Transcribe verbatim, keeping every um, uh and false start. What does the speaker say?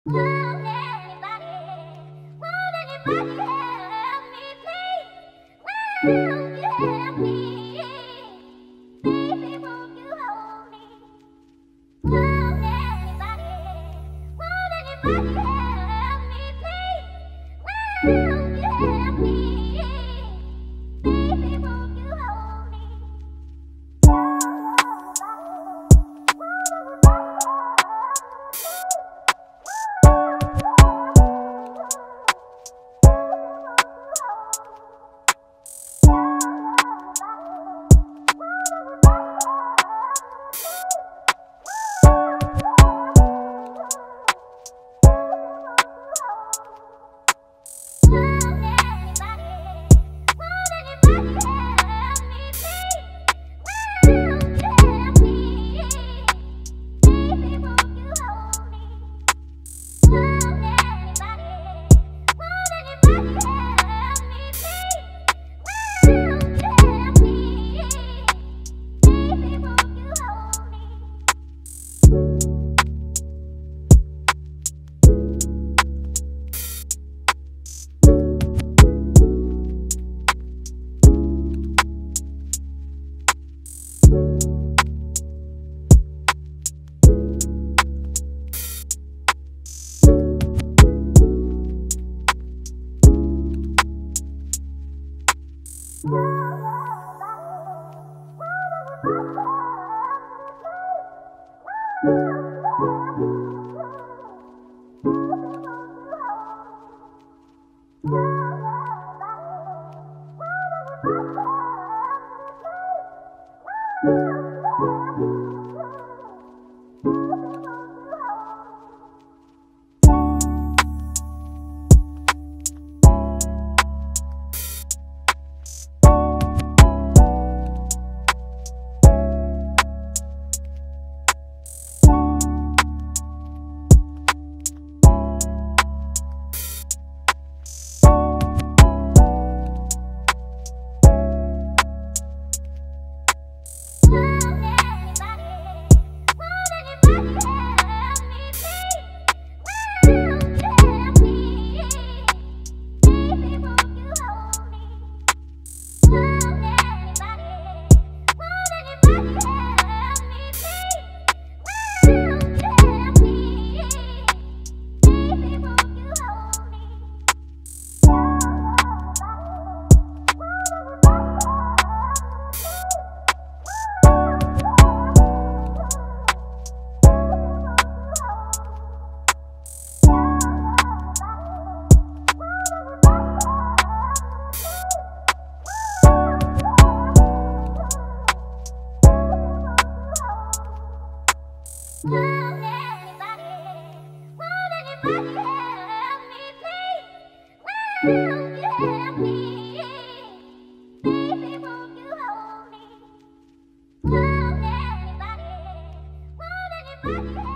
Won't anybody, won't anybody help me, please? Won't you help me? Baby, won't you hold me? Won't anybody, won't anybody help me, please? Won't you help me? Baby, won't you hold me? Won't anybody, won't anybody help me, please? Won't you help me? Baby, won't you hold me? Won't anybody, won't anybody help me?